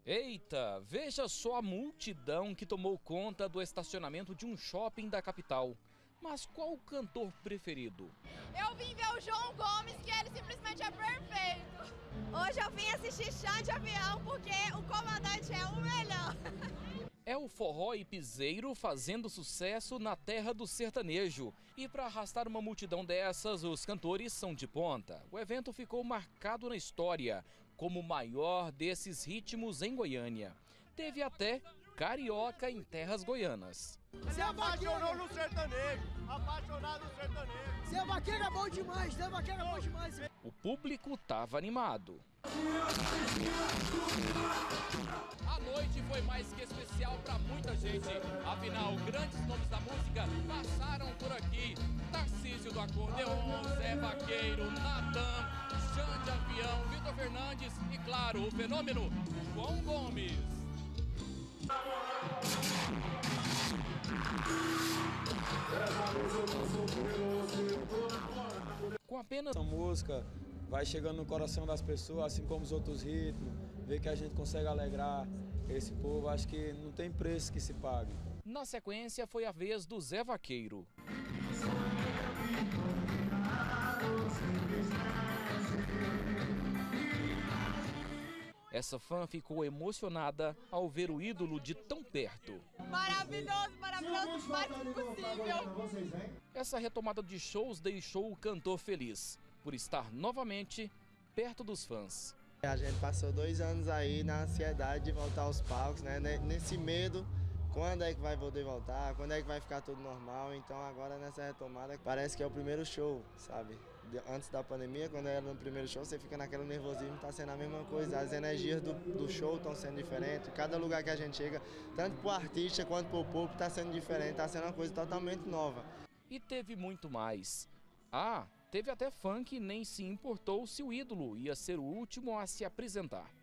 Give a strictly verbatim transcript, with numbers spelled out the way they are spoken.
Eita, veja só a multidão que tomou conta do estacionamento de um shopping da capital. Mas qual o cantor preferido? Eu vim ver o João Gomes, que ele simplesmente é perfeito. Hoje eu vim assistir Chão de Avião porque o comandante é o melhor. É o forró e piseiro fazendo sucesso na terra do sertanejo. E para arrastar uma multidão dessas, os cantores são de ponta. O evento ficou marcado na história como o maior desses ritmos em Goiânia. Teve até carioca em terras goianas. Zé apaixonou no sertanejo, apaixonado no sertanejo. Zé Vaqueiro é bom demais, Zé Vaqueiro é bom demais. O público estava animado. A noite foi mais que especial para muita gente. Afinal, grandes nomes da música passaram por aqui. Tarcísio do Acordeon, Zé Vaqueiro, Natan, Chão de Avião, Vitor Fernandes e, claro, o fenômeno João Gomes. Com apenas essa música vai chegando no coração das pessoas, assim como os outros ritmos, ver que a gente consegue alegrar esse povo, acho que não tem preço que se pague. Na sequência foi a vez do Zé Vaqueiro. Essa fã ficou emocionada ao ver o ídolo de tão perto. Maravilhoso, maravilhoso, mais impossível. Essa retomada de shows deixou o cantor feliz por estar novamente perto dos fãs. A gente passou dois anos aí na ansiedade de voltar aos palcos, né? Nesse medo, quando é que vai poder voltar, quando é que vai ficar tudo normal. Então agora nessa retomada parece que é o primeiro show, sabe? Antes da pandemia, quando era no primeiro show, você fica naquele nervosismo, tá sendo a mesma coisa. As energias do, do show estão sendo diferentes. Cada lugar que a gente chega, tanto pro artista quanto pro público, tá sendo diferente, tá sendo uma coisa totalmente nova. E teve muito mais. Ah, teve até fã que nem se importou se o ídolo ia ser o último a se apresentar.